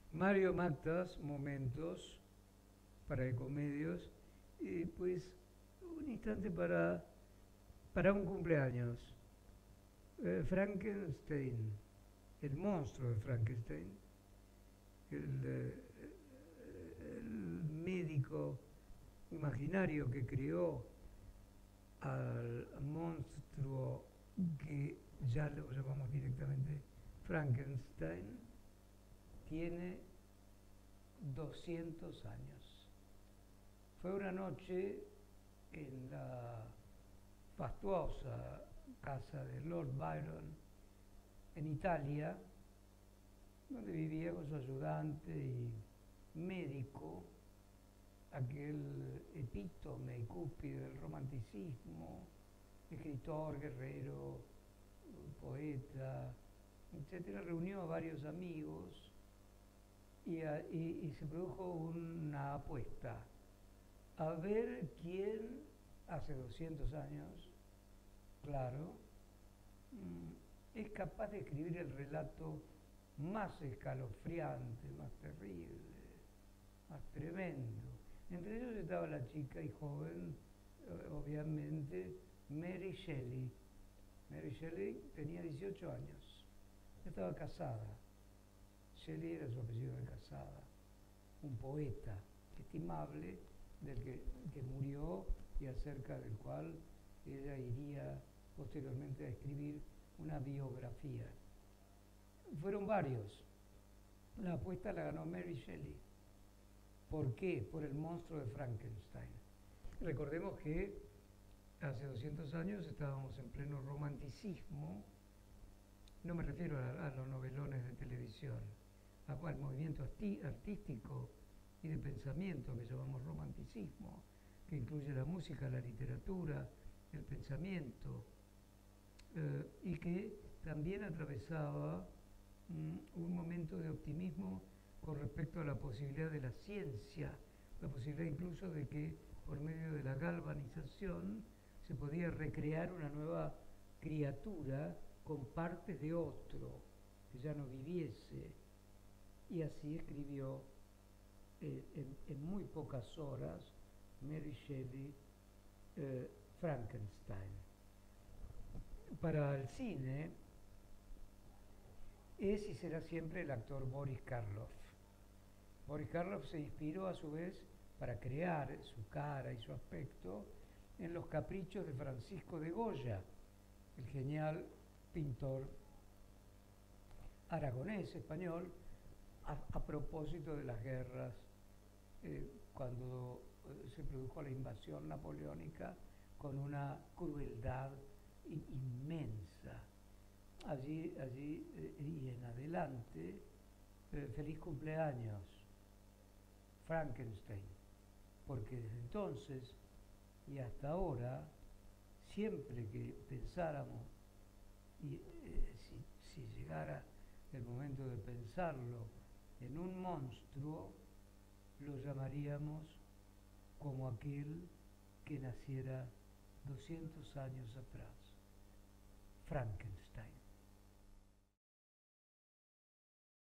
Mario Mactas, Momentos para Ecomedios, y pues un instante para un cumpleaños. Frankenstein, el monstruo de Frankenstein, el médico imaginario que creó al monstruo que ya lo llamamos directamente Frankenstein, tiene 200 años. Fue una noche en la fastuosa casa de Lord Byron en Italia, donde vivía con su ayudante y médico, aquel epítome y cúspide del romanticismo, escritor, guerrero, poeta, etcétera. Reunió a varios amigos y se produjo una apuesta a ver quién hace 200 años, claro, es capaz de escribir el relato más escalofriante, más terrible, más tremendo. Entre ellos estaba la chica y joven, obviamente, Mary Shelley. Mary Shelley tenía 18 años, estaba casada. Shelley era su apellido de casada, un poeta estimable que murió y acerca del cual ella iría posteriormente a escribir una biografía. Fueron varios. La apuesta la ganó Mary Shelley. ¿Por qué? Por el monstruo de Frankenstein. Recordemos que hace 200 años estábamos en pleno romanticismo. No me refiero a los novelones de televisión, al movimiento artístico y de pensamiento que llamamos romanticismo, que incluye la música, la literatura, el pensamiento, y que también atravesaba un momento de optimismo con respecto a la posibilidad de la ciencia, la posibilidad incluso de que por medio de la galvanización se podía recrear una nueva criatura con partes de otro, que ya no viviese. Y así escribió en muy pocas horas Mary Shelley Frankenstein. Para el cine es y será siempre el actor Boris Karloff. Boris Karloff se inspiró a su vez para crear su cara y su aspecto en los caprichos de Francisco de Goya, el genial pintor aragonés español, a propósito de las guerras, cuando se produjo la invasión napoleónica con una crueldad inmensa. Allí y en adelante, feliz cumpleaños, Frankenstein, porque desde entonces y hasta ahora, siempre que pensáramos, y si llegara el momento de pensarlo en un monstruo, lo llamaríamos como aquel que naciera 200 años atrás, Frankenstein.